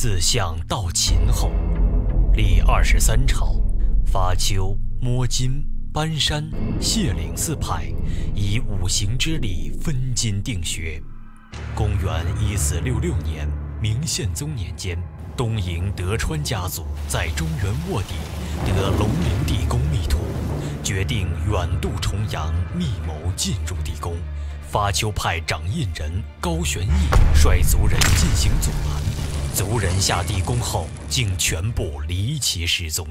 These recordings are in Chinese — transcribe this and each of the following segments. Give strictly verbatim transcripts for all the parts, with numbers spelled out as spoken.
自向到秦后，历二十三朝，发丘、摸金、搬山、谢岭四派以五行之理分金定穴。公元一四六六年，明宪宗年间，东瀛德川家族在中原卧底得龙陵地宫密图，决定远渡重洋，密谋进入地宫。发丘派掌印人高玄义率族人进行阻拦，族人下地宫后，竟全部离奇失踪。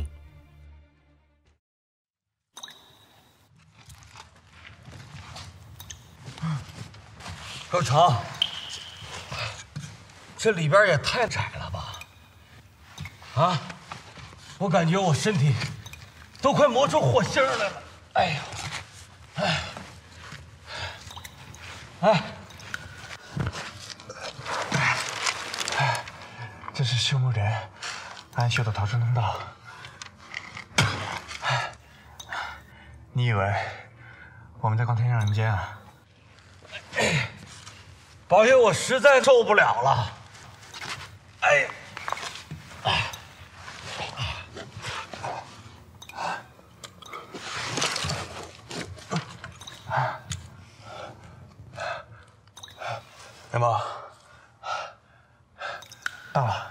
高成，这里边也太窄了吧！啊，我感觉我身体都快磨出火星来了。哎呦，哎，哎，哎，这是修木人安修的逃生通道。你以为我们在逛天上人间啊？哎，宝爷，我实在受不了了。哎呀！元宝，到了。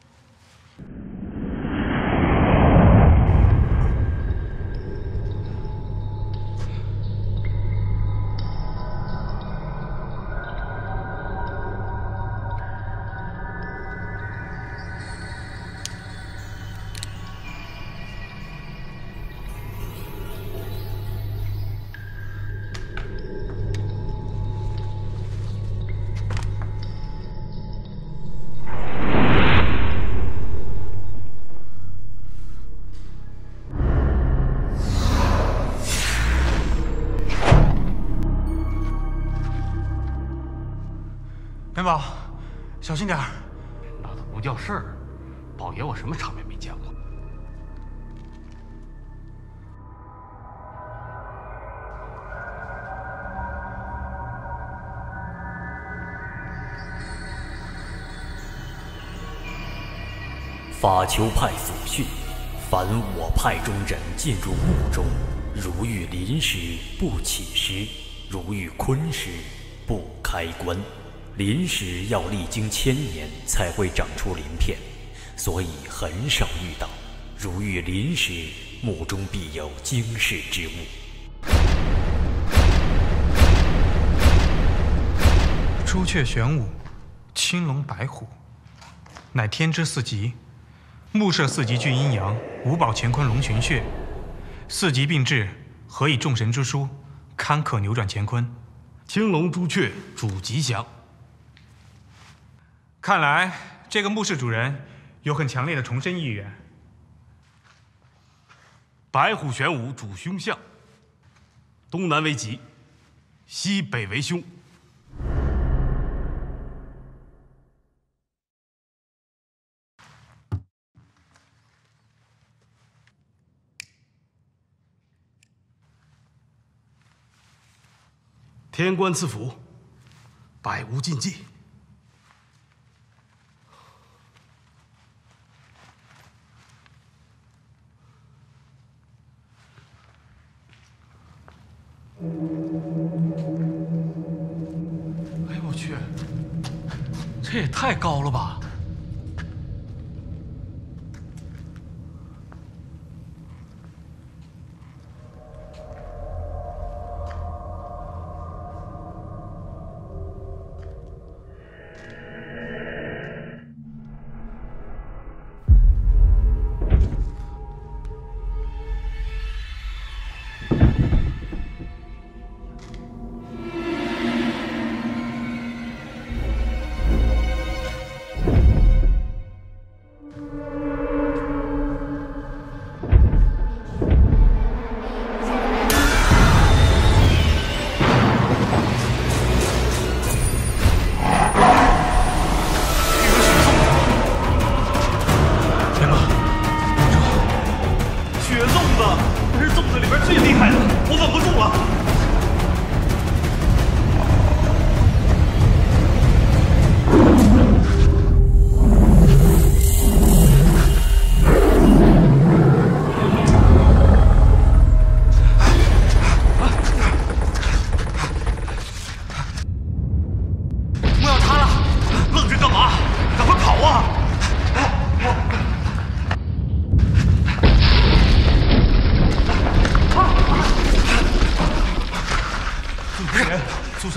元宝，小心点儿。 那都不叫事儿。宝爷，我什么场面没见过？ 发丘派祖训：凡我派中人进入墓中，如遇临时不起尸，如遇坤尸不开棺。临时要历经千年才会长出鳞片，所以很少遇到。如遇临时，墓中必有惊世之物。 朱雀玄武，青龙白虎，乃天之四极。木设四极聚阴阳，五宝乾坤龙群穴。四极并治，何以众神之殊？堪可扭转乾坤。 青龙朱雀主吉祥。 看来这个墓室主人有很强烈的重生意愿。 白虎玄武主凶相，东南为吉，西北为凶。天官赐福，百无禁忌。 哎呦我去，这也太高了吧！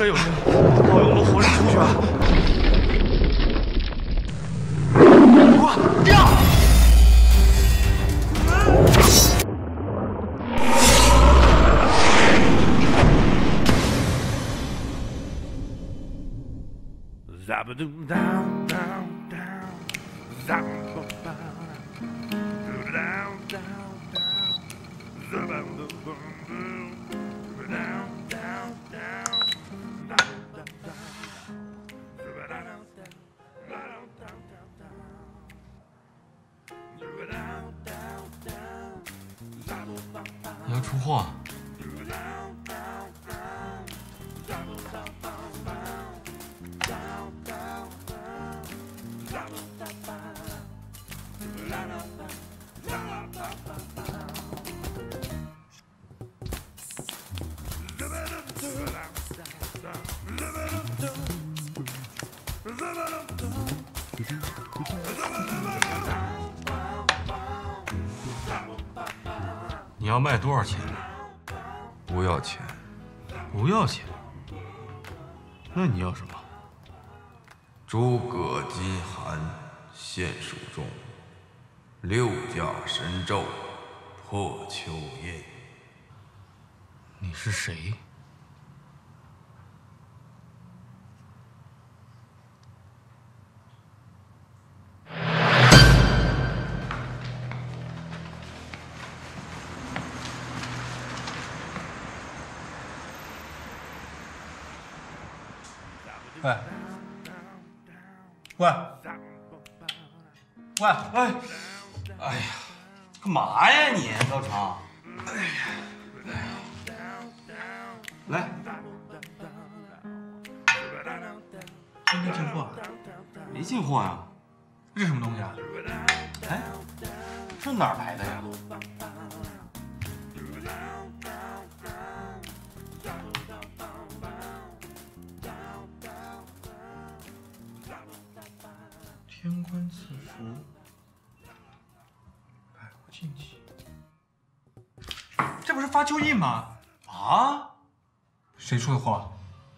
可有人，保佑我们活着出去啊！快掉！ Zabadoom down, down, down, zabadoom down, down, down, down, zabadoom down, down, down, down, down, 你要出货？ 你要卖多少钱？ 不要钱。 不要钱？那你要什么？ 诸葛金函现蜀中，六甲神咒破蚯印。 你是谁？ 喂，喂，喂， 哎，哎呀，干嘛呀你，高成？哎呀，哎呀，来， 今天进货？ 没进货呀？ 这是什么东西啊？ 哎，这哪儿来的呀？ 天官赐福，百无禁忌。这不是发蚯印吗？ 啊？ 谁出的货？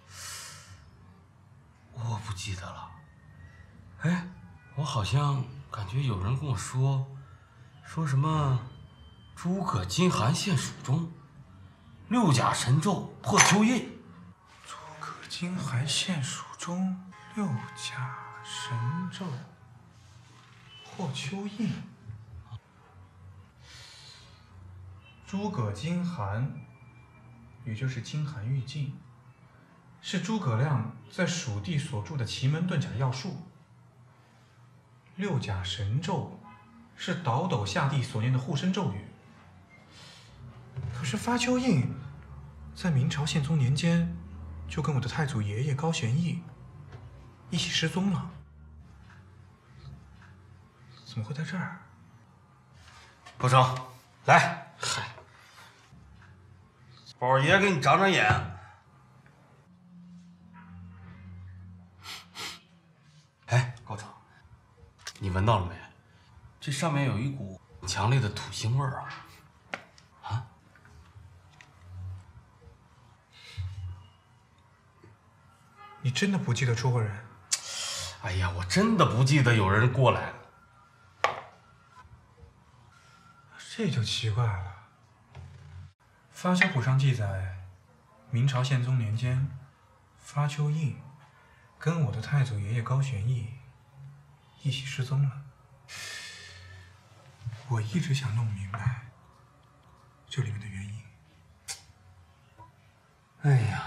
我不记得了。哎，我好像感觉有人跟我说，说什么诸葛金函现蜀中，六甲神咒破蚯印。 诸葛金函现蜀中，六甲神咒。 破蚯印，诸葛金函，也就是金函玉镜，是诸葛亮在蜀地所著的奇门遁甲要术。六甲神咒，是倒斗下地所念的护身咒语。可是发蚯印，在明朝宪宗年间，就跟我的太祖爷爷高玄义一起失踪了。 怎么会在这儿？ 高成，来，嗨，宝爷给你长长眼。哎，高成，你闻到了没？这上面有一股强烈的土腥味儿啊！啊？ 你真的不记得出过人？ 哎呀，我真的不记得有人过来了。 这就奇怪了。发丘谱上记载，明朝宪宗年间，发丘印跟我的太祖爷爷高玄义一起失踪了。我一直想弄明白这里面的原因。 哎呀，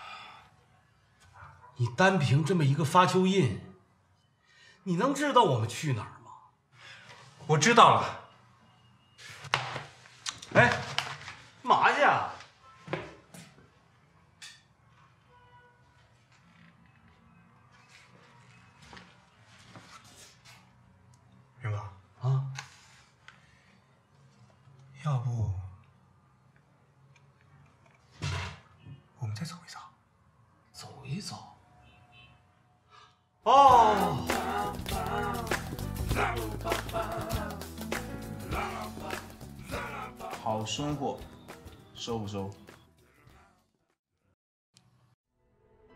你单凭这么一个发丘印，你能知道我们去哪儿吗？ 我知道了。 哎，干嘛去啊？ 元哥啊， 要不我们再走一走？ 走一走。哦。 好生货，收不收？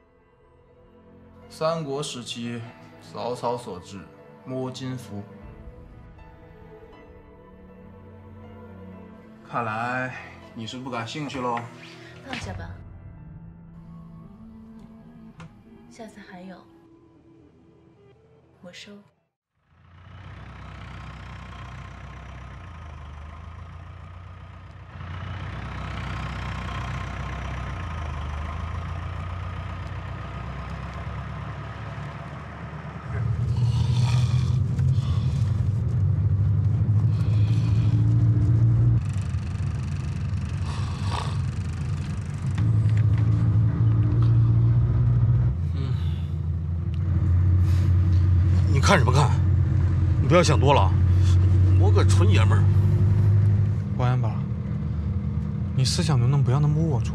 三国时期曹操所制摸金符。看来你是不感兴趣喽。 放下吧，下次还有，我收。 看什么看？你不要想多了，我个纯爷们儿。 王安宝，你思想能不能不要那么龌龊？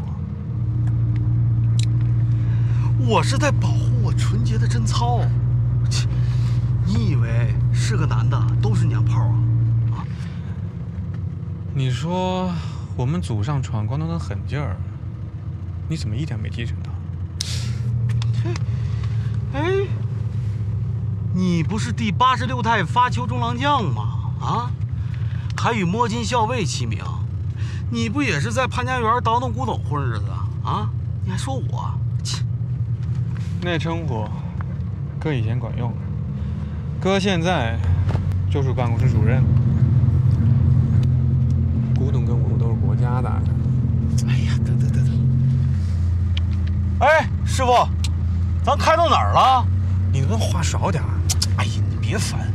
我是在保护我纯洁的贞操。你以为是个男的都是娘炮啊？啊？ 你说我们祖上闯关东的狠劲儿，你怎么一点没继承到？ 哎。你不是第八十六代发丘中郎将吗？啊，还与摸金校尉齐名，你不也是在潘家园倒腾古董混日子啊？你还说我？切！ 那称呼，哥以前管用，哥现在就是办公室主任。古董跟武都是国家的。 哎呀，得得得得！哎，师傅，咱开到哪儿了？ 你能不能话少点？ 哎呀，你别烦。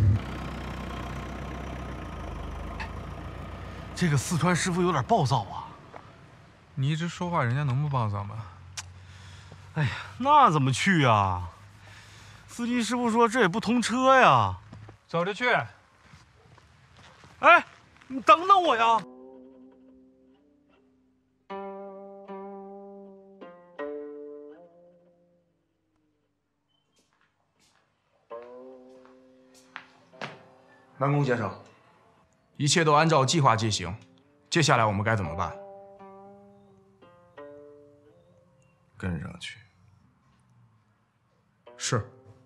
这个四川师傅有点暴躁啊。 你一直说话，人家能不暴躁吗？ 哎呀，那怎么去呀？司机师傅说这也不通车呀。 走着去。 哎，你等等我呀。 南宫先生，一切都按照计划进行，接下来我们该怎么办？ 跟上去。 是。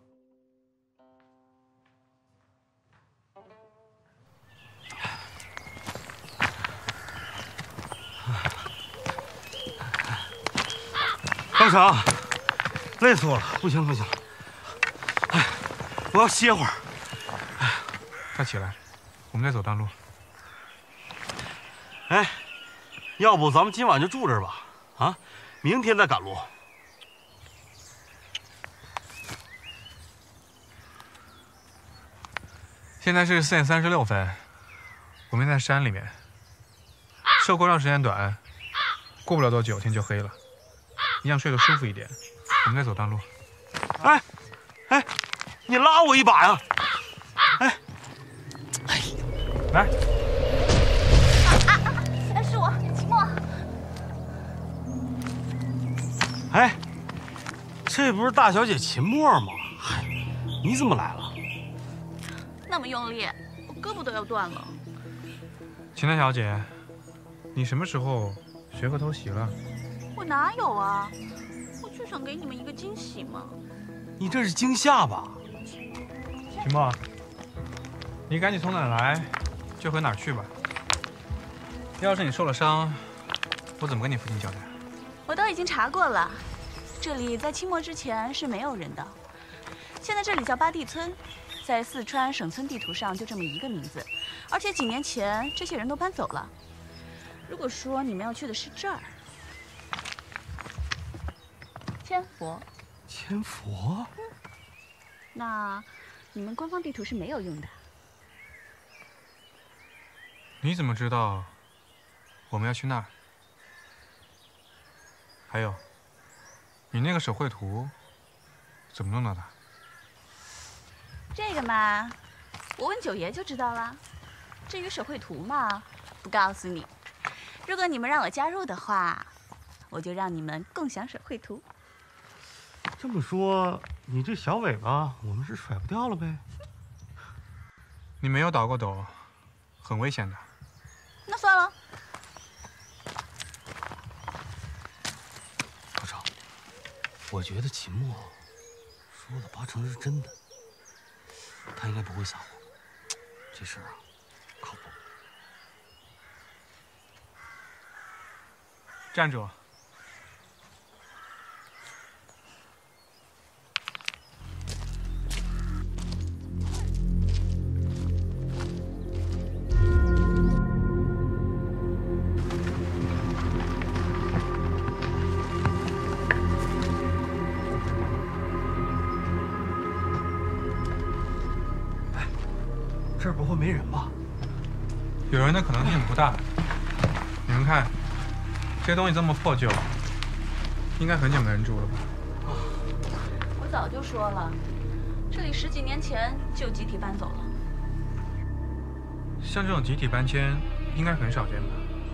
班长，累死我了，不行不行，哎，我要歇会儿。 快起来，我们再走段路。 哎，要不咱们今晚就住这儿吧？啊，明天再赶路。 现在是四点三十六分，我们在山里面，受过让时间短，过不了多久天就黑了，你想睡得舒服一点，我们再走段路。 哎，哎，你拉我一把呀！哎。 来， 啊啊！是我，秦墨。 哎，这不是大小姐秦墨吗？嗨，你怎么来了？ 那么用力，我胳膊都要断了。 秦大小姐，你什么时候学会偷袭了？ 我哪有啊？我就想给你们一个惊喜嘛。 你这是惊吓吧？ 秦墨，你赶紧从哪儿来就回哪儿去吧。要是你受了伤，我怎么跟你父亲交代？ 我都已经查过了，这里在清末之前是没有人的。现在这里叫八地村，在四川省村地图上就这么一个名字，而且几年前这些人都搬走了。如果说你们要去的是这儿，千佛， 千佛， 嗯，那你们官方地图是没有用的。 你怎么知道我们要去那儿？还有，你那个手绘图怎么弄到的？ 这个嘛，我问九爷就知道了。至于手绘图嘛，不告诉你。如果你们让我加入的话，我就让你们共享手绘图。 这么说，你这小尾巴我们是甩不掉了呗？ 你没有倒过斗，很危险的。 那算了。 道长，我觉得秦墨说的八成是真的。他应该不会撒谎，这事儿啊，靠谱。 站住！ 这儿不会没人吧？ 有人的可能性不大。你们看，这东西这么破旧，应该很久没人住了吧？ 我早就说了，这里十几年前就集体搬走了。 像这种集体搬迁，应该很少见吧？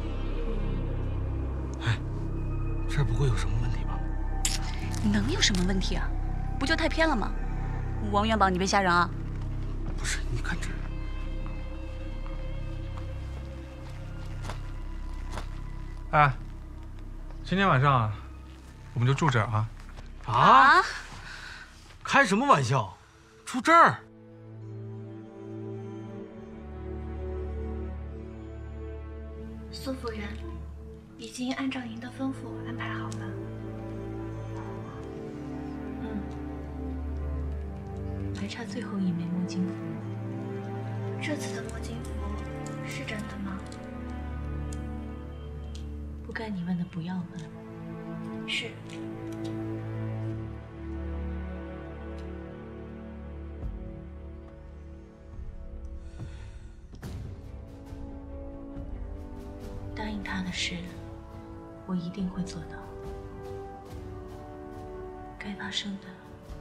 哎，这儿不会有什么问题吧？ 能有什么问题啊？不就太偏了吗？王元宝，你别吓人啊！ 不是，你看这。 哎，今天晚上我们就住这儿啊！ 啊？开什么玩笑？住这儿？ 苏夫人，已经按照您的吩咐安排好了。 嗯，还差最后一枚摸金符。 这次的摸金符是真的吗？ 不该你问的不要问。 是。 答应他的事，我一定会做到。该发生的，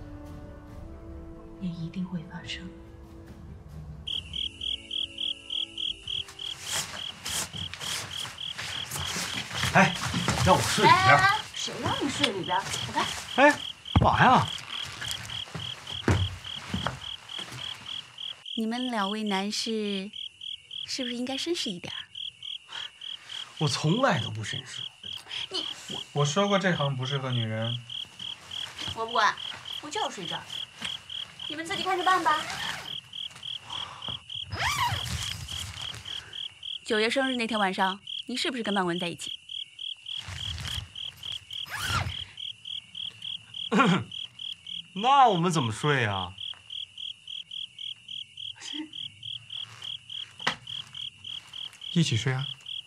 也一定会发生。 哎，让我睡里边。 哎，谁让你睡里边？我看。 哎，干嘛呀？ 你们两位男士，是不是应该绅士一点？ 我从来都不绅士。 你， 我说过这行不适合女人。 我不管，我就要睡这儿。你们自己看着办吧。九爷生日那天晚上，你是不是跟曼文在一起？ 那我们怎么睡啊？ 一起睡啊？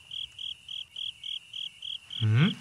嗯？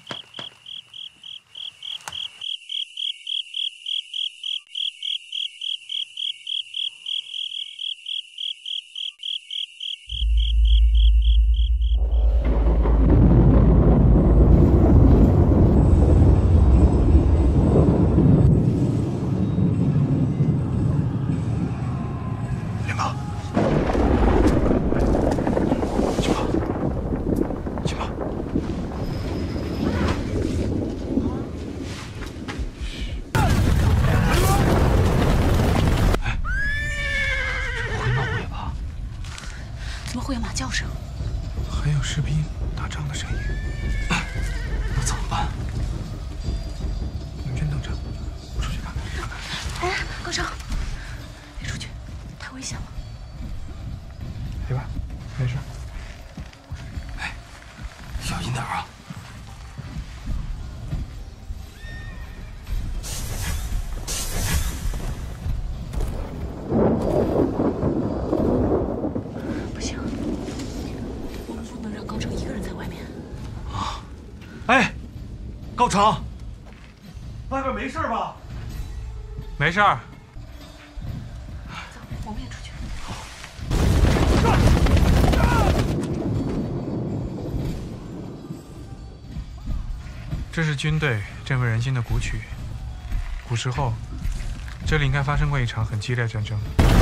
士兵打仗的声音， 那怎么办？ 你们先等着，我出去看看看看。 哎，高成，别出去，太危险了。 别怕，没事。 哎，小心点啊！ 不行，我们不能让高成一个人在外面。 啊！哎，高成，外边没事吧？ 没事儿。 我们也出去。 这是军队振奋人心的鼓曲。古时候，这里应该发生过一场很激烈的战争。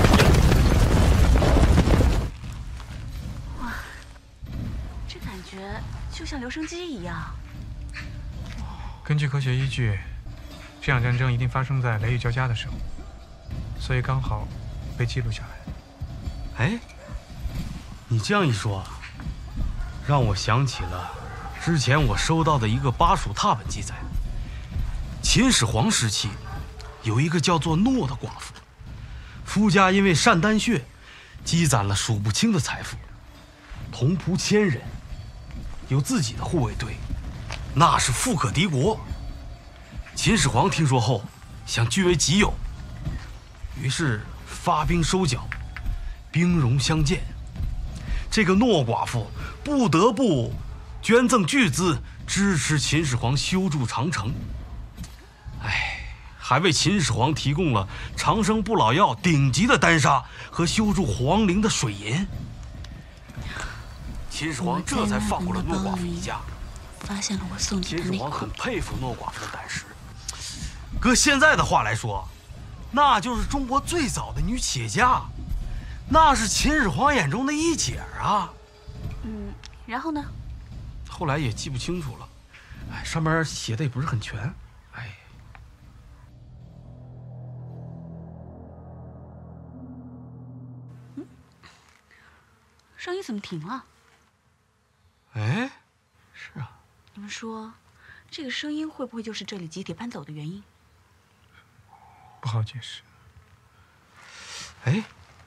哇，这感觉就像留声机一样。 根据科学依据，这场战争一定发生在雷雨交加的时候，所以刚好。 被记录下来。 哎，你这样一说，让我想起了之前我收到的一个巴蜀拓本记载，秦始皇时期有一个叫做诺的寡妇，夫家因为善丹穴，积攒了数不清的财富，同仆千人，有自己的护卫队，那是富可敌国。秦始皇听说后，想据为己有，于是发兵收缴，兵戎相见。这个诺寡妇不得不捐赠巨资，支持秦始皇修筑长城。哎，还为秦始皇提供了长生不老药顶级的丹砂和修筑皇陵的水银。秦始皇这才放过了诺寡妇一家。 发现了我送你的内裤。 秦始皇很佩服诺寡妇的胆识。搁现在的话来说，那就是中国最早的女企业家，那是秦始皇眼中的一姐啊。 嗯，然后呢？ 后来也记不清楚了，哎，上面写的也不是很全，哎。 嗯，声音怎么停了？ 哎，是啊。 你们说，这个声音会不会就是这里集体搬走的原因？ 不好解释。 哎，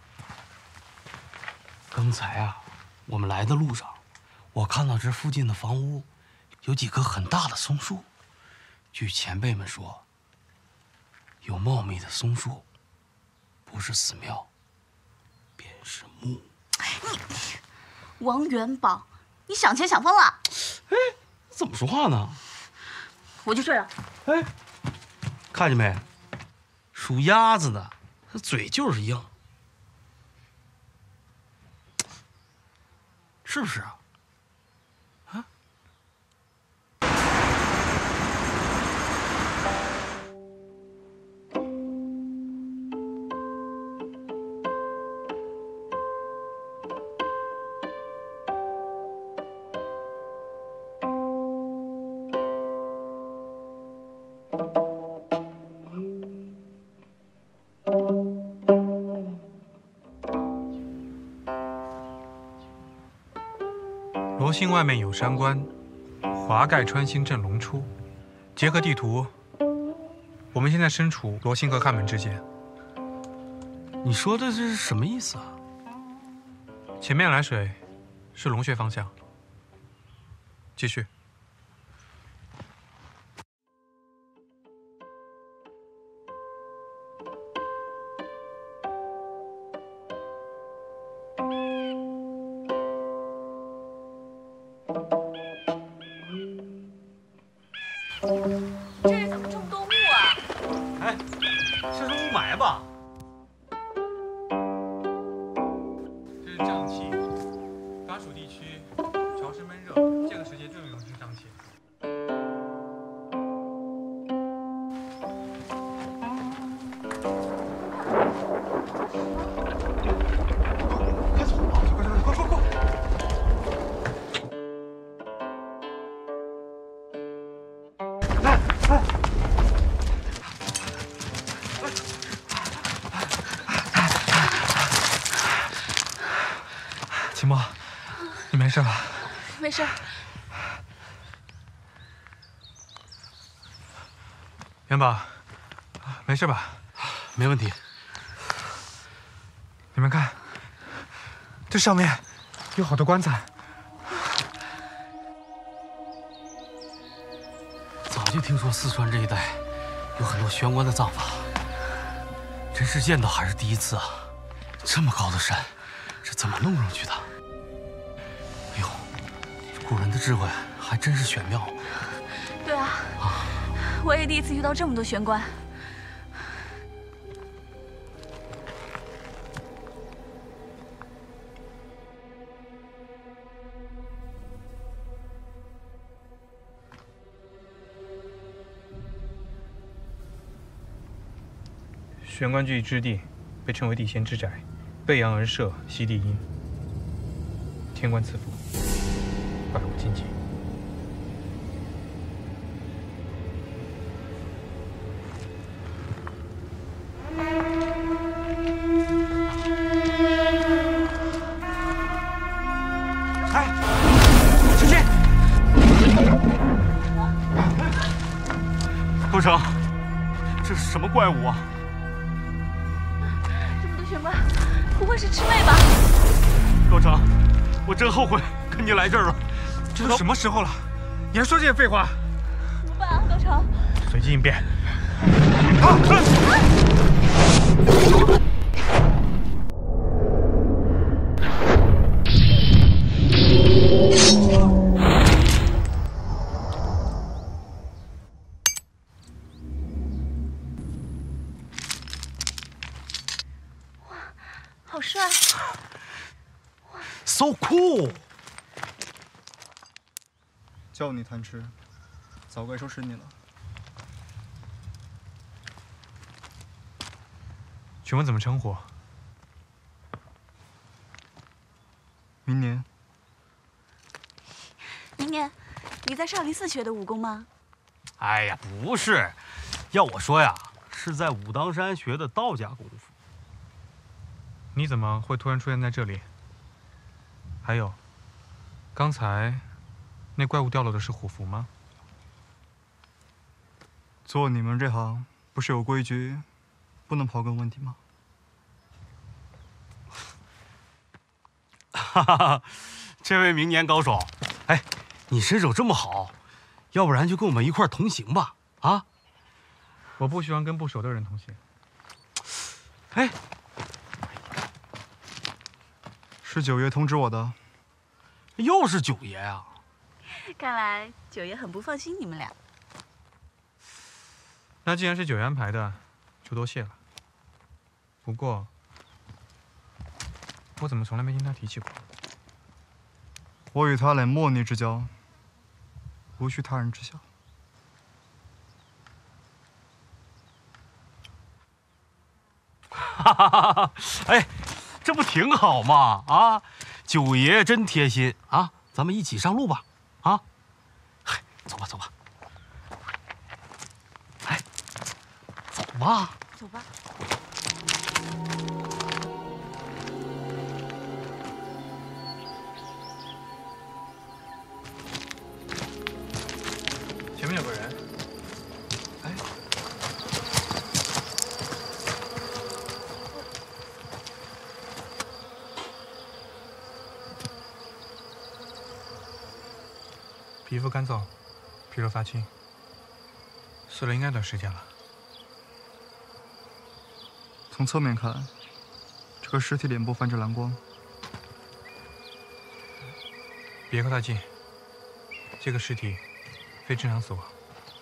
刚才啊，我们来的路上，我看到这附近的房屋有几棵很大的松树。据前辈们说，有茂密的松树，不是寺庙，便是墓。 你，王元宝，你想钱想疯了！ 哎，怎么说话呢？ 我去睡了。 哎，看见没？属鸭子的，他嘴就是硬，是不是啊？啊？ 罗兴外面有山关，华盖穿心正龙出。结合地图，我们现在身处罗兴和看门之间。 你说的这是什么意思啊？ 前面来水是龙穴方向。继续。 这里怎么这么多雾啊？ 哎，这是雾霾吧？ 这是瘴气，巴蜀地区潮湿闷热，这个时节最容易生瘴气。 快走吧，快快快快快快！来来。 秦墨，你没事吧？ 没事。 元宝，没事吧？ 没问题。 你们看，这上面有好多棺材。 早就听说四川这一带有很多悬棺的葬法，真是见到还是第一次啊！这么高的山，是怎么弄上去的？哎呦，古人的智慧还真是玄妙。 对啊，啊我也第一次遇到这么多悬棺。 悬棺聚集之地被称为地仙之宅，背阳而设，吸地阴。天官赐福，百无禁忌。 哎，小心！不成，这什么怪物啊？ 这么多玄关，不会是魑魅吧？ 高成，我真后悔跟你来这儿了。 这都什么时候了，你还说这些废话？ 怎么办啊，高成？ 随机应变。啊！ 哇，好帅 ！So cool！ 叫你贪吃，早该收拾你了。 请问怎么称呼？ 明年。 明年，你在少林寺学的武功吗？ 哎呀，不是，要我说呀，是在武当山学的道家功夫。 你怎么会突然出现在这里？还有，刚才那怪物掉落的是虎符吗？ 做你们这行不是有规矩，不能刨根问底吗？ 哈哈，这位明年高手，哎，你身手这么好，要不然就跟我们一块儿同行吧？啊？ 我不喜欢跟不熟的人同行。 哎， 是九爷通知我的。 又是九爷啊！ 看来九爷很不放心你们俩。 那既然是九爷安排的，就多谢了。不过，我怎么从来没听他提起过？ 我与他乃莫逆之交，无需他人知晓。 哈哈哈哈！哎，这不挺好吗？啊，九爷真贴心啊！咱们一起上路吧！啊，嗨，走吧，走吧。哎，走吧。 走吧。 前面有个人。哎。皮肤干燥，皮肉发青，死了应该段时间了。 从侧面看，这个尸体脸部泛着蓝光。 别靠太近，这个尸体非正常死亡。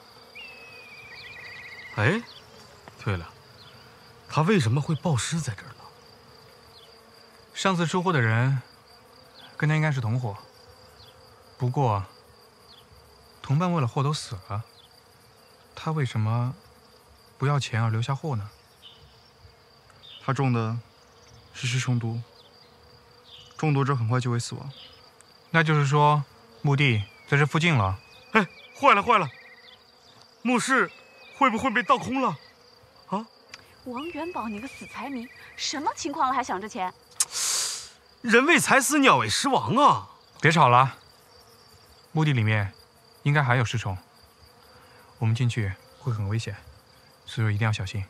哎，对了，他为什么会暴尸在这儿呢？ 上次出货的人跟他应该是同伙，不过同伴为了货都死了，他为什么不要钱而留下货呢？ 他中的是尸虫毒，中毒者很快就会死亡。 那就是说，墓地在这附近了。 哎，坏了坏了，墓室会不会被盗空了？啊！ 王元宝，你个死财迷，什么情况了还想着钱？ 人为财死，鸟为食亡啊！ 别吵了，墓地里面应该还有尸虫，我们进去会很危险，所以说一定要小心。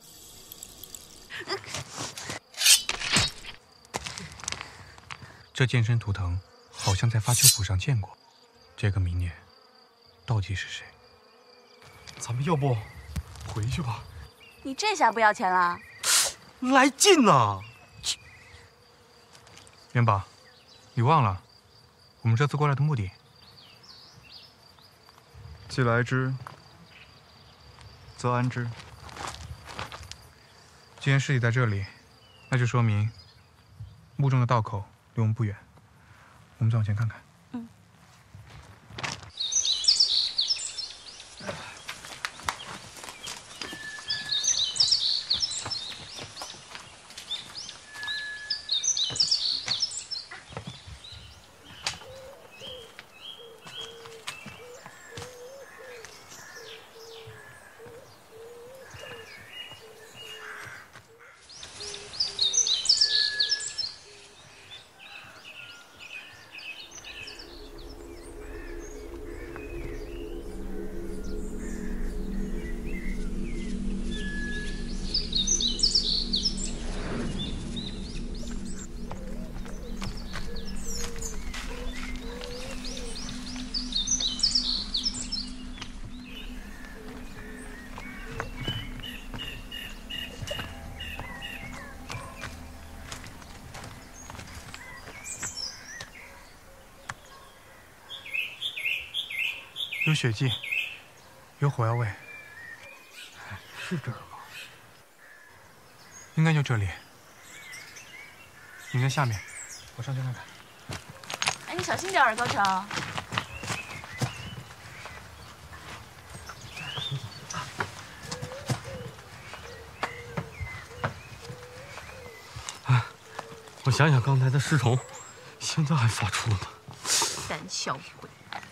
这剑身图腾好像在发丘府上见过，这个明年到底是谁？ 咱们要不回去吧？ 你这下不要钱了？ 来劲呐！ 元宝，你忘了我们这次过来的目的？ 既来之，则安之。 既然尸体在这里，那就说明墓中的道口离我们不远。我们再往前看看。 嗯。 有血迹，有火药味。 是这儿吗？ 应该就这里。你在下面，我上去看看。 哎，你小心点儿，高成。 哎，我想想刚才的尸虫，现在还发出呢。 胆小鬼！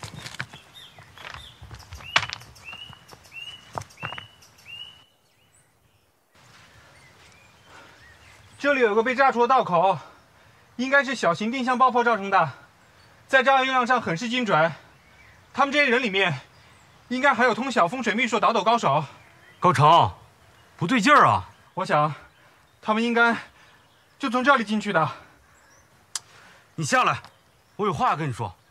这里有个被炸出的道口，应该是小型定向爆破造成的，在炸药用量上很是精准。他们这些人里面，应该还有通晓风水秘术的倒斗高手。 高成，不对劲儿啊！ 我想，他们应该就从这里进去的。 你下来，我有话要跟你说。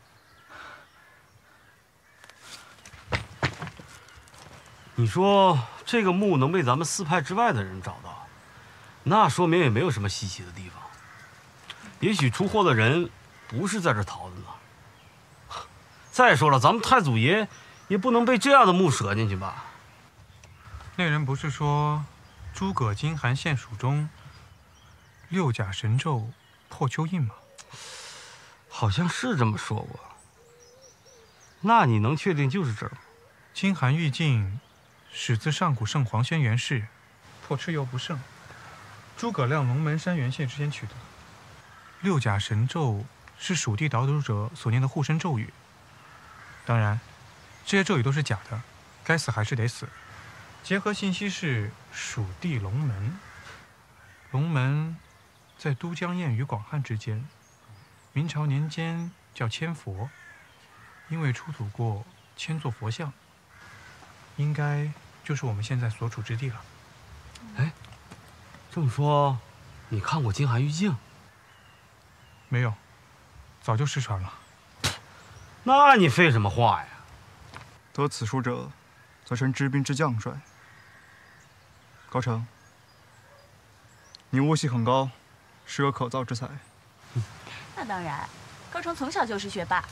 你说这个墓能被咱们四派之外的人找到，那说明也没有什么稀奇的地方。也许出货的人不是在这逃的呢。再说了，咱们太祖爷也不能被这样的墓折进去吧？ 那人不是说诸葛金寒现蜀中，六甲神咒破蚯印吗？ 好像是这么说过。那你能确定就是这儿吗？ 金寒玉镜始自上古圣皇轩辕氏，破蚩尤不胜。诸葛亮龙门山原县之间取得。六甲神咒是蜀地倒斗者所念的护身咒语。当然，这些咒语都是假的，该死还是得死。结合信息是蜀地龙门，龙门在都江堰与广汉之间，明朝年间叫千佛，因为出土过千座佛像，应该就是我们现在所处之地了。 哎，这么说，你看过金寒玉镜？ 没有，早就失传了。 那你废什么话呀？ 得此书者，则成知兵之将帅。高成，你悟性很高，是个可造之才。 那当然，高成从小就是学霸。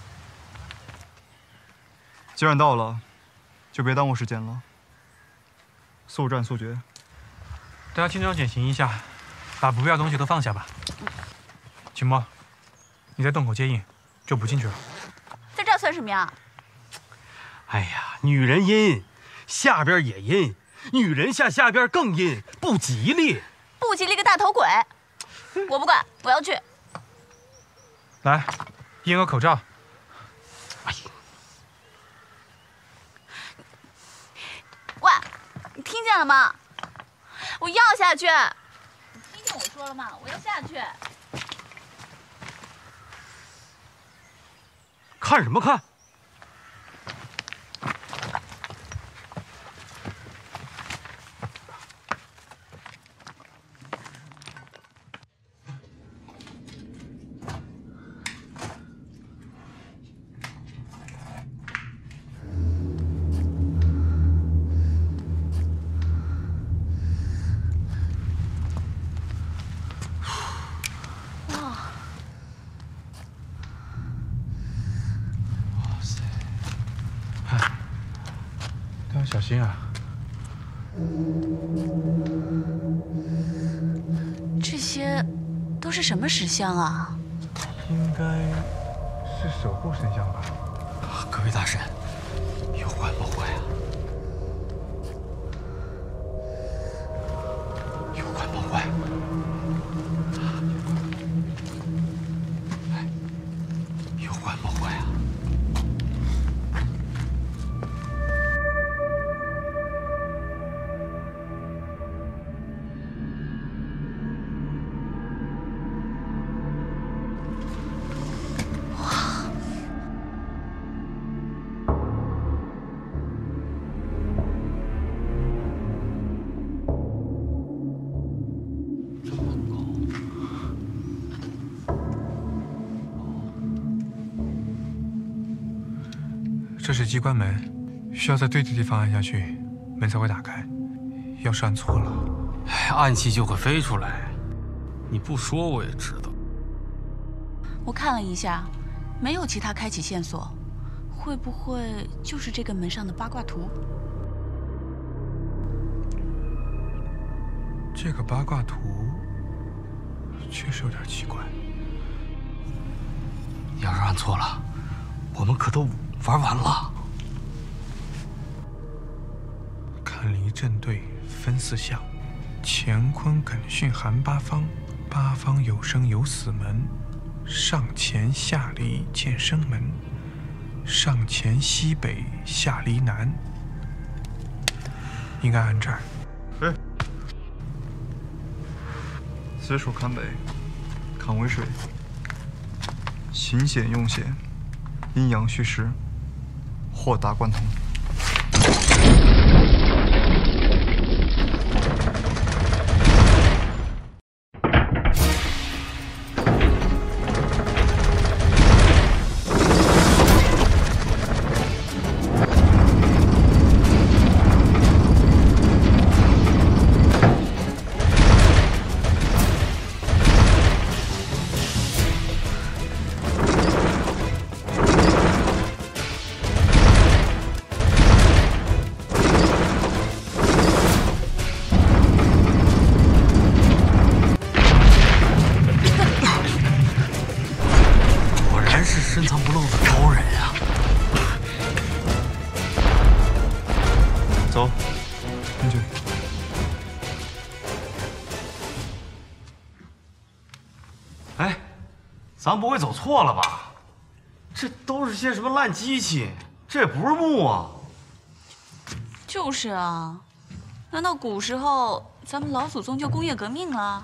既然到了，就别耽误时间了，速战速决。 大家轻装简行一下，把不必要的东西都放下吧。秦墨，你在洞口接应，就不进去了。 在这算什么呀？ 哎呀，女人阴，下边也阴，女人下下边更阴，不吉利。 不吉利个大头鬼！我不管，我要去。 来，印个口罩。 哎呀， 喂，你听见了吗？我要下去。你听见我说了吗？我要下去。 看什么看？ 小心啊！ 这些都是什么石像啊？ 应该是守护神像吧。 各位大神，有怪莫怪啊！有怪莫怪。哎，有怪莫怪啊！ 这是机关门，需要在对的地方按下去，门才会打开。要是按错了， 哎，暗器就会飞出来。你不说我也知道。 我看了一下，没有其他开启线索， 会不会就是这个门上的八卦图？ 这个八卦图确实有点奇怪。 要是按错了，我们可都玩完了。 看离阵队分四项：乾坤艮巽含八方，八方有生有死门，上乾下离见生门，上乾西北下离南。应该按这儿。 哎，此处坎北，坎为水，行险用险，阴阳虚实，豁达贯通。 深藏不露的高人啊！ 走，进去。 哎，咱不会走错了吧？这都是些什么烂机器？这也不是墓啊！ 就是啊，难道古时候咱们老祖宗就工业革命了？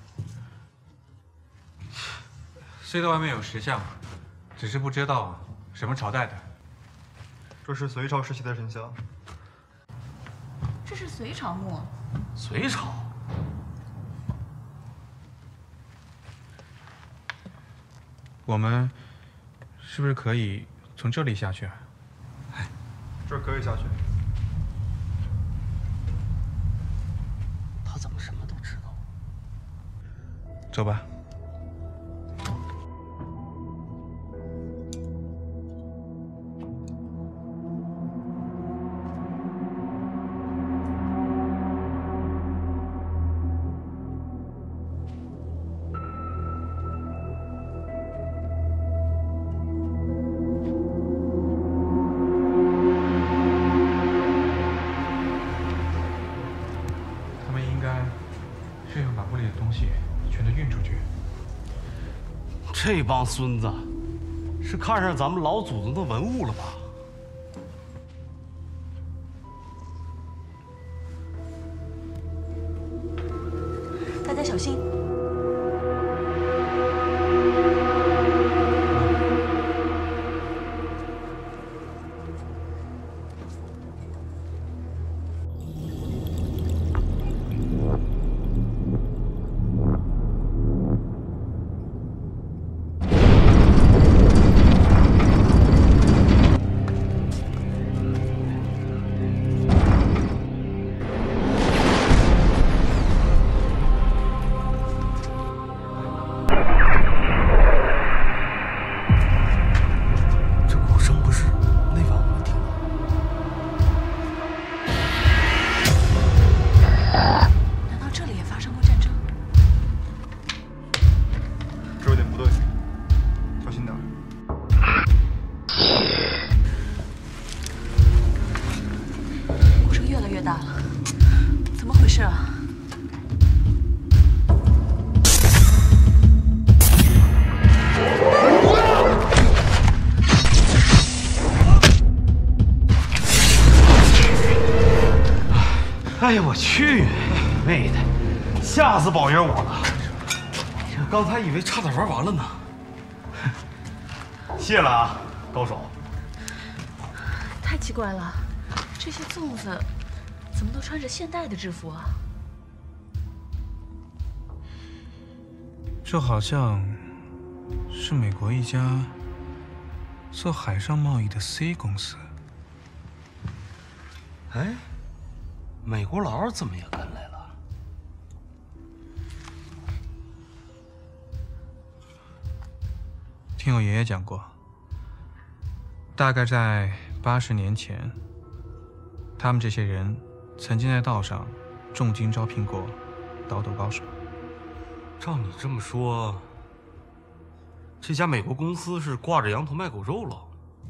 隧道外面有石像。只是不知道什么朝代的。 这是隋朝时期的神像。 这是隋朝墓。 隋朝？ 我们是不是可以从这里下去啊？ 哎，这儿可以下去。 他怎么什么都知道？ 走吧。 这帮孙子是看上咱们老祖宗的文物了吧？ 大家小心！ 哎呀，我去，妹的，吓死宝爷我了！这刚才以为差点玩完了呢。谢了啊，高手。 太奇怪了，这些粽子怎么都穿着现代的制服啊？ 这好像是美国一家做海上贸易的 C 公司。 哎。美国佬怎么也跟来了？ 听我爷爷讲过， 大概在八十年前，他们这些人曾经在道上重金招聘过刀斗高手。 照你这么说，这家美国公司是挂着羊头卖狗肉了。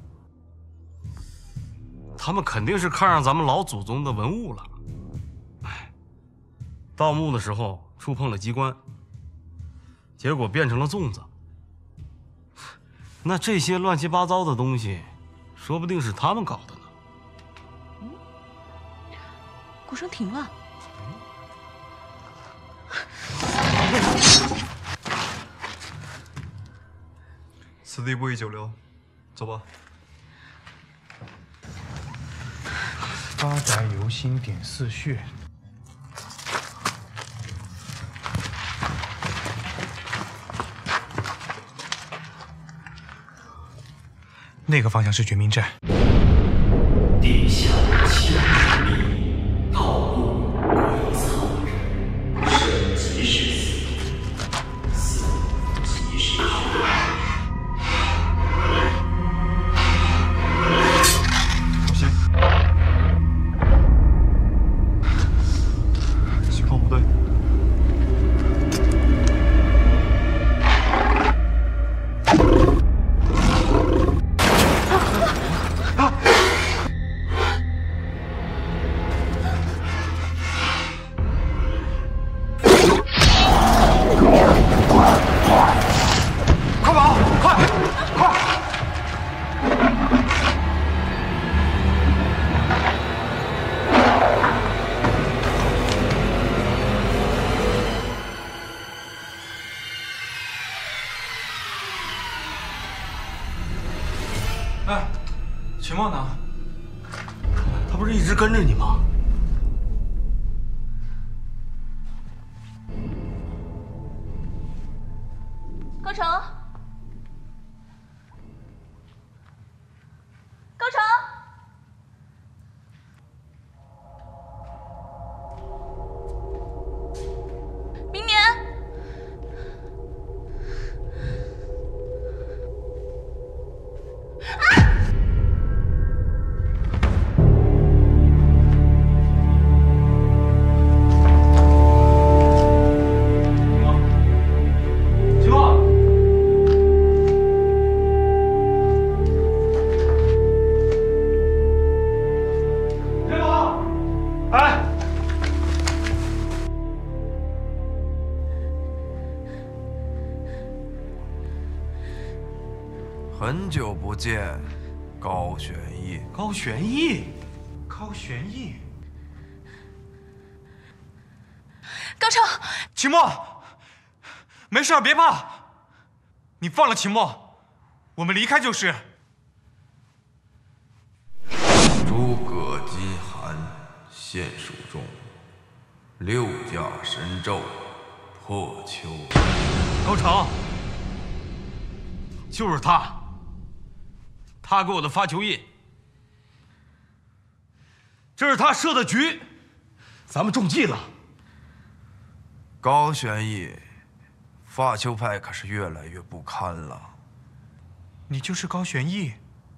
他们肯定是看上咱们老祖宗的文物了。哎，盗墓的时候触碰了机关，结果变成了粽子。那这些乱七八糟的东西，说不定是他们搞的呢。 嗯，鼓声停了。 此地不宜久留，走吧。 八宅游心点四穴。那个方向是绝命镇。 地下千里，盗墓鬼藏人，生即是死，死即是生。 小心，情况不对。 哎，秦墨呢？ 他不是一直跟着你吗？ 高成，高成，明年。 很久不见，高玄义。 高玄义，高玄义。 高成， 秦墨，没事，别怕。你放了秦墨，我们离开就是。 诸葛金寒现蜀中，六甲神咒破秋。 高成，就是他。他给我的发球印，这是他设的局，咱们中计了。 高玄义，发丘派可是越来越不堪了。 你就是高玄义？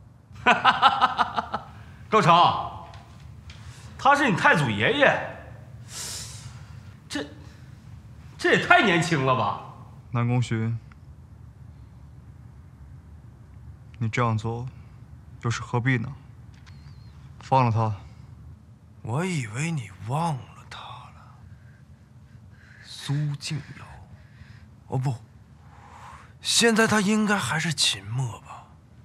高成，他是你太祖爷爷，这这也太年轻了吧？ 南宫勋，你这样做又是何必呢？放了他。 我以为你忘了他了。苏静瑶，哦不，现在他应该还是秦墨吧？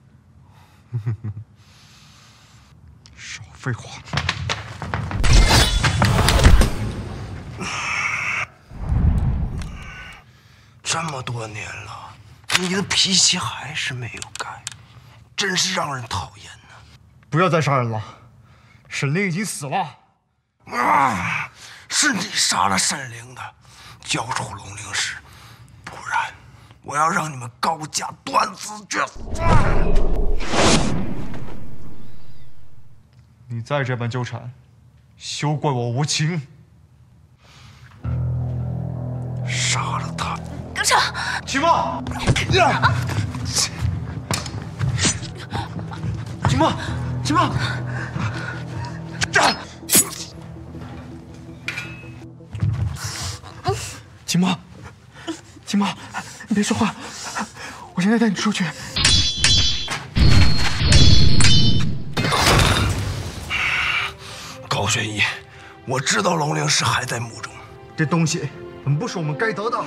少废话。 这么多年了，你的脾气还是没有改，真是让人讨厌呢。 不要再杀人了，沈凌已经死了。 啊！是你杀了沈凌的，交出龙灵石，不然我要让你们高家断子绝孙。 你再这般纠缠，休怪我无情。 杀了他！ 高成， 秦墨， 秦墨，秦墨，站！ 秦墨，秦墨，你别说话，我现在带你出去。 高玄义，我知道龙灵石还在墓中， 这东西本不是我们该得的。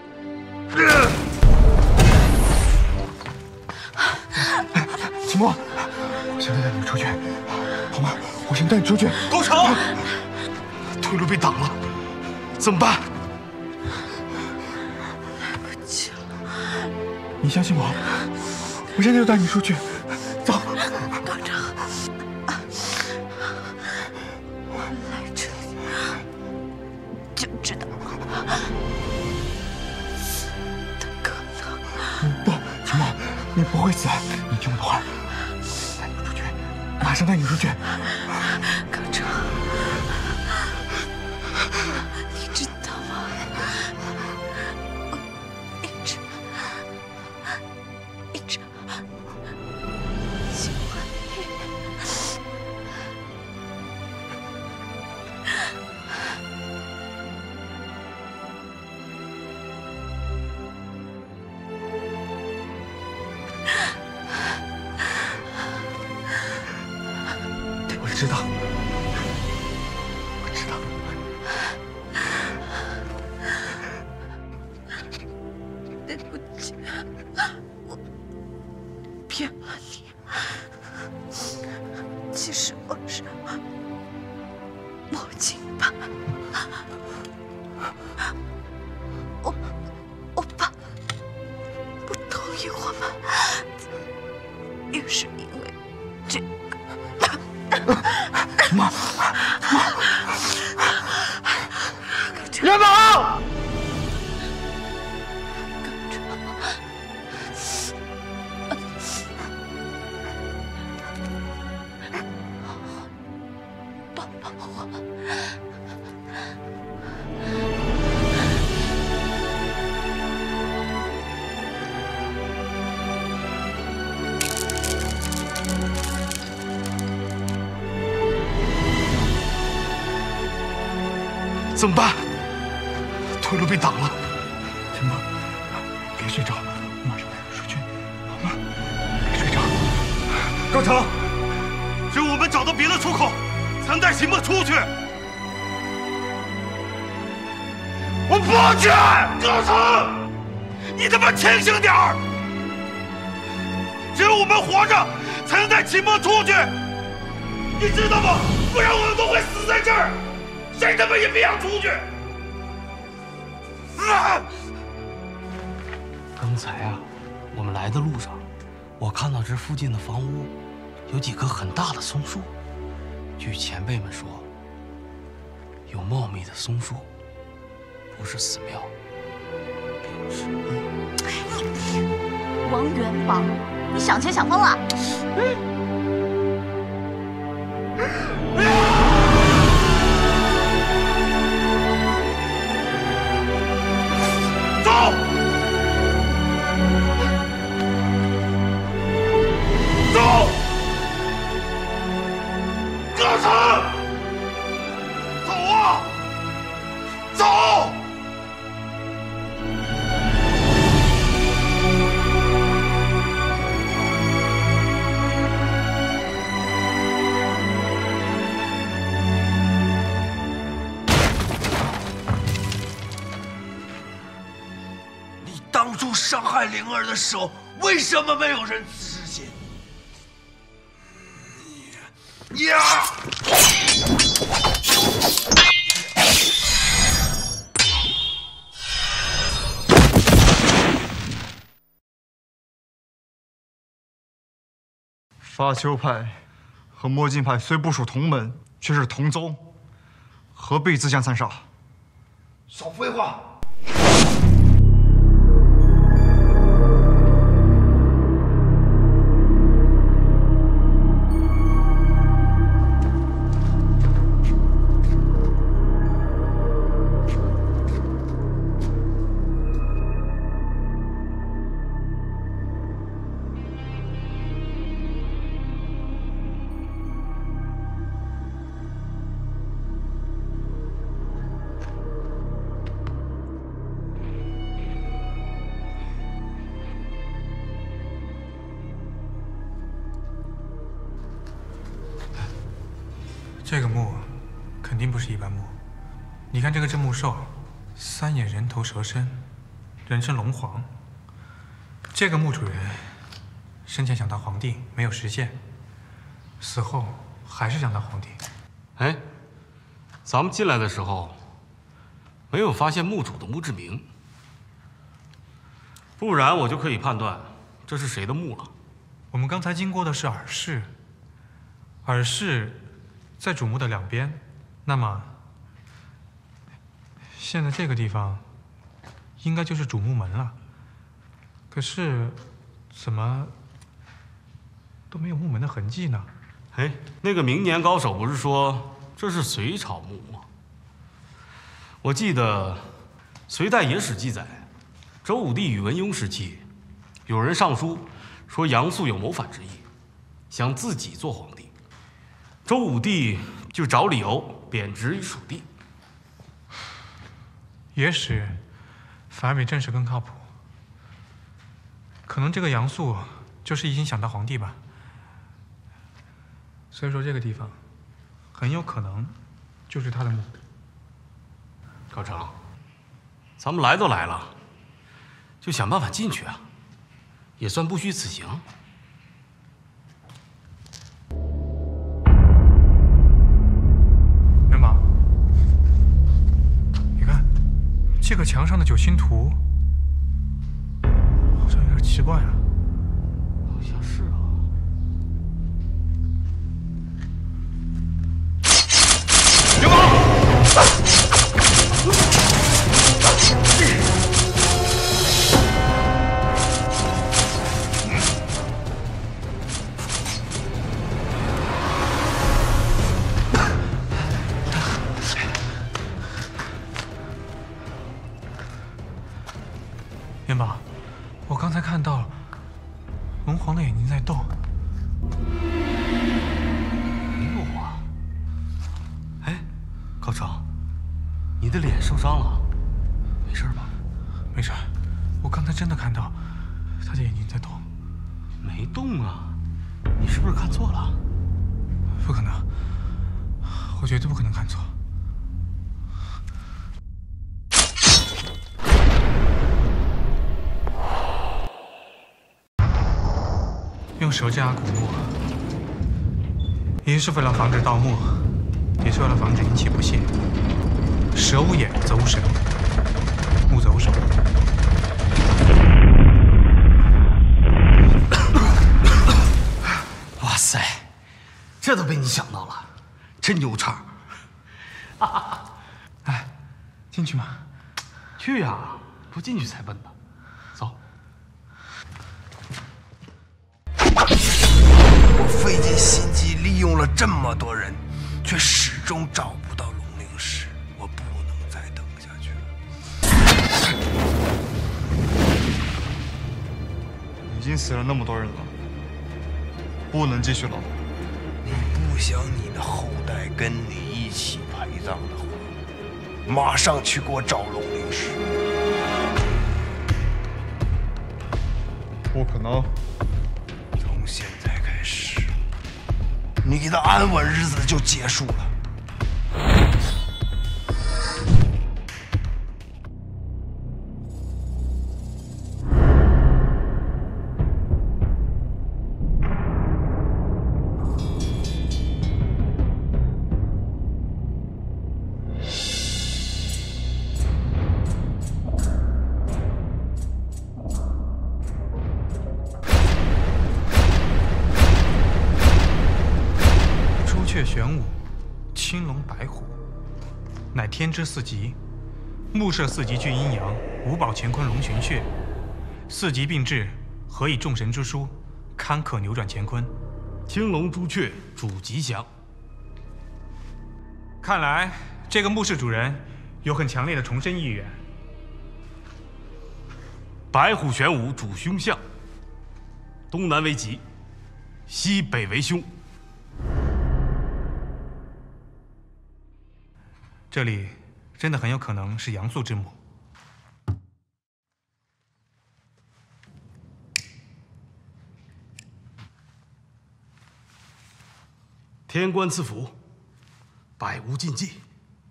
秦墨，我现在带你出去，好吗？我先带你出去。 高成，退路被挡了，怎么办？ 来不及了。 你相信我，我现在就带你出去。走。 高成，我来这里就知道的可能。 不，秦墨，你不会死，你听我的话。马上带你出去， 高成，你知道吗？我一直一直喜欢你。 我知道，我知道。 对不起，我骗了你。其实我是魔镜吧。我我爸不同意我们，也是因为这个。 妈， 元宝！ 抱抱我。 怎么办？退路被挡了。 秦墨，别睡着，我马上带你出去，好吗？别睡着。 高成，只有我们找到别的出口，才能带秦墨出去。我不去！高成，你他妈清醒点儿！只有我们活着，才能带秦墨出去。你知道吗？不然我们都会死在这儿。谁他妈也别想出去！啊！ 刚才啊，我们来的路上，我看到这附近的房屋有几棵很大的松树。据前辈们说，有茂密的松树不是寺庙，便是王元宝，你想钱想疯了！ 走！走！高成，走啊！走！ 当初伤害灵儿的时候，为什么没有人知悉？你呀！ 发丘派和墨镜派虽不属同门，却是同宗，何必自相残杀？ 少废话！ 这个墓肯定不是一般墓。你看这个镇墓兽，三眼人头蛇身，人称龙皇。这个墓主人生前想当皇帝，没有实现，死后还是想当皇帝。 哎，咱们进来的时候没有发现墓主的墓志铭，不然我就可以判断这是谁的墓了。 我们刚才经过的是耳室，耳室在主墓的两边，那么现在这个地方应该就是主墓门了。可是怎么都没有墓门的痕迹呢？ 哎，那个明年高手不是说这是隋朝墓吗？我记得隋代野史记载，周武帝宇文邕时期，有人上书说杨素有谋反之意，想自己做皇帝。周武帝就找理由贬职于蜀地。 野史反而比正史更靠谱。可能这个杨素就是一心想当皇帝吧。所以说这个地方很有可能就是他的墓。 高成，咱们来都来了，就想办法进去啊，也算不虚此行。 元宝，你看这个墙上的九星图，好像有点奇怪啊。 好像是啊。 元宝！ 元宝，我刚才看到龙皇的眼睛在动。 没有啊。哎，高成，你的脸受伤了，没事吧？ 没事，我刚才真的看到他的眼睛在动。 没动啊，你是不是看错了？ 不可能，我绝对不可能看错。用蛇镇压古墓，一是为了防止盗墓，也是为了防止阴气不泄。蛇无眼，则无神；木则无手。 哇塞，这都被你想到了，真牛叉！ 哎，进去吗？ 去呀，不进去才笨呢。走。 我费尽心机利用了这么多人，却始终找不到龙灵石，我不能再等下去了。 已经死了那么多人了，不能继续了。 你不想你的后代跟你一起陪葬的话，马上去给我找龙灵石。 不可能。 从现在开始，你的安稳日子就结束了。 玄武，青龙白虎，乃天之四极。目摄四极聚阴阳，五宝乾坤龙群穴。四极并至，何以众神之殊？堪可扭转乾坤。 青龙朱雀主吉祥。 看来这个墓室主人有很强烈的重生意愿。 白虎玄武主凶相，东南为吉，西北为凶。 这里真的很有可能是杨素之墓。 天官赐福， 百无禁忌。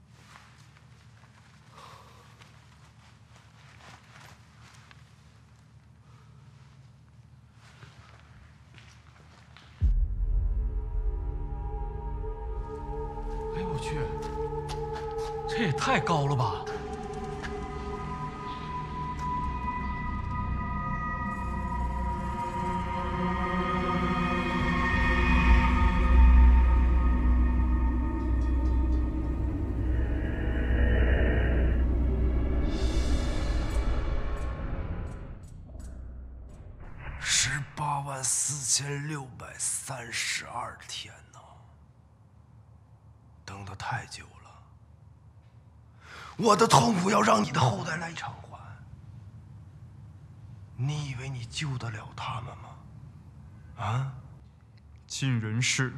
哎呦我去，这也太高了吧！ 十八万四千六百三十二天呐，等得太久了。我的痛苦要让你的后代来偿还。你以为你救得了他们吗？啊？ 尽人事，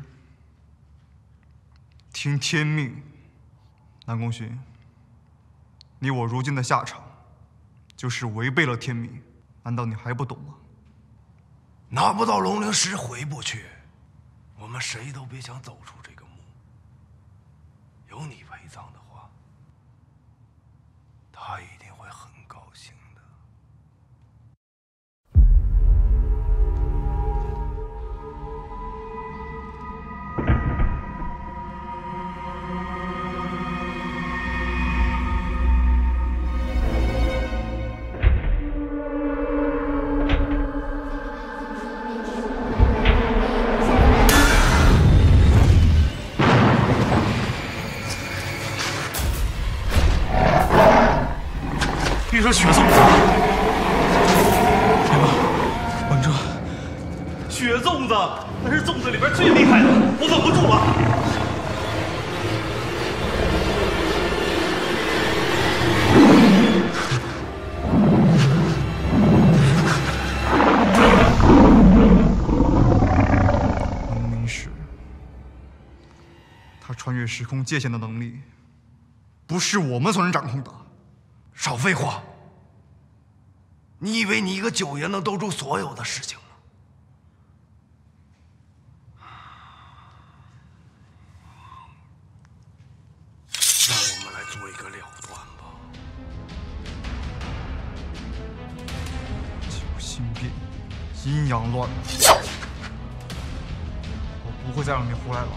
听天命。南宫勋，你我如今的下场，就是违背了天命。难道你还不懂吗？ 拿不到龙灵石回不去，我们谁都别想走出这个墓。有你陪葬的话，他一定会很高兴的。 遇上血粽子，来吧，稳住！ 血粽子，那是粽子里边最厉害的，我稳不住了。 龙灵石，他穿越时空界限的能力，不是我们所能掌控的。 少废话！你以为你一个九爷能兜住所有的事情吗？让我们来做一个了断吧。 九星变，阴阳乱，我不会再让你胡来了。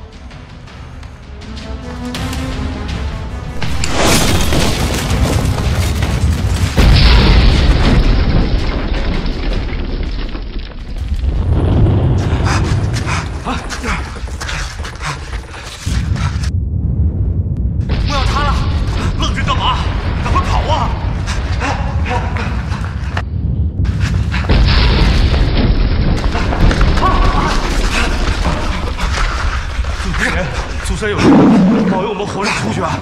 苏山有事，保佑我们活着出去啊！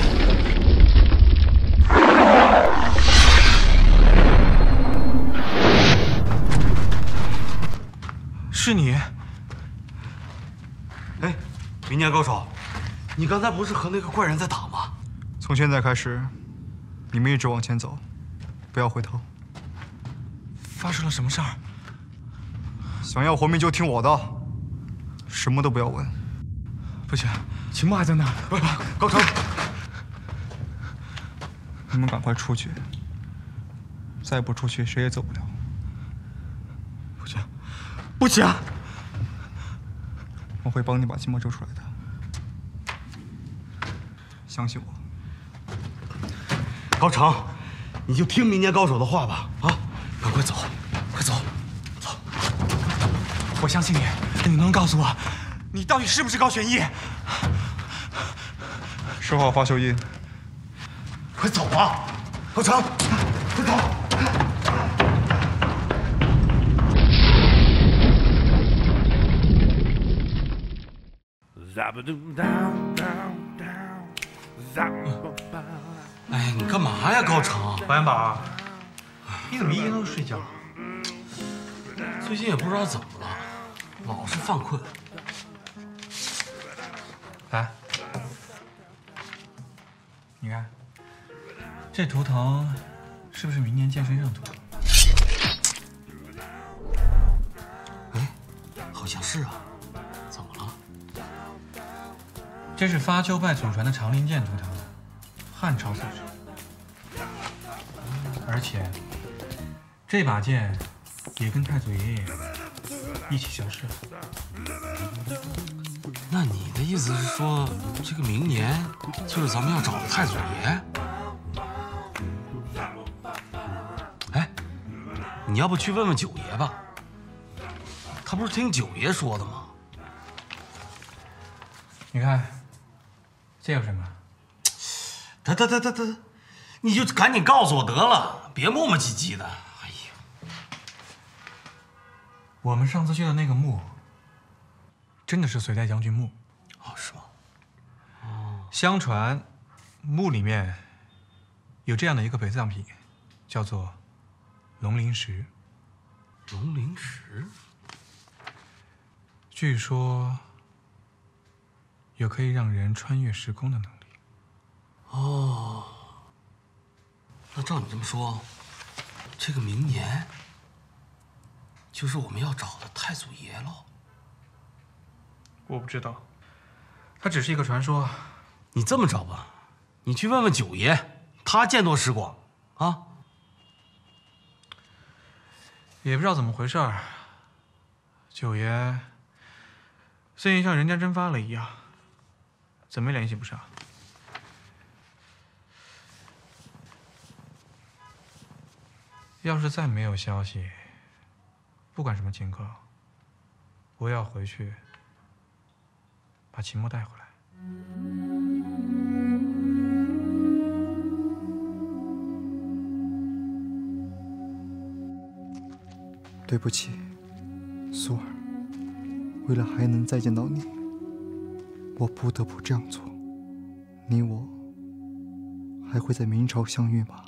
是你？ 哎，明年高手，你刚才不是和那个怪人在打吗？ 从现在开始，你们一直往前走，不要回头。 发生了什么事儿？ 想要活命就听我的，什么都不要问。 不行，秦墨还在那儿。不， 高成，你们赶快出去，再不出去，谁也走不了。 不行，不行！ 我会帮你把秦墨救出来的，相信我。 高成，你就听明年高手的话吧，啊， 赶快走，快走，走！我相信你，你能告诉我？ 你到底是不是高玄义？ 收好发秀印， 快走吧，高成，快走！ 哎，你干嘛呀，高成？ 白元宝，你怎么一天都睡觉？ 最近也不知道怎么了，老是犯困。 来，你看，这图腾是不是明年健身上图？ 哎，好像是啊。怎么了？ 这是发丘派祖传的长林剑图腾，汉朝所制，而且这把剑也跟太祖爷爷一起消失了。 那你的意思是说，这个明年就是咱们要找的太祖爷？哎，你要不去问问九爷吧？他不是听九爷说的吗？ 你看，这有什么？ 得得得得得，你就赶紧告诉我得了，别磨磨唧唧的。哎呀， 我们上次去的那个墓，真的是隋代将军墓。 哦，是吗？ 哦。相传，墓里面有这样的一个陪葬品，叫做龙鳞石。 龙鳞石？ 据说有可以让人穿越时空的能力。 哦，那照你这么说，这个明年就是我们要找的太祖爷喽？ 我不知道，它只是一个传说。 你这么着吧，你去问问九爷，他见多识广啊。 也不知道怎么回事儿，九爷最近像人间蒸发了一样，怎么也联系不上。要是再没有消息，不管什么情况，我要回去把秦墨带回来。 对不起，苏儿，为了还能再见到你，我不得不这样做。你我还会在明朝相遇吗？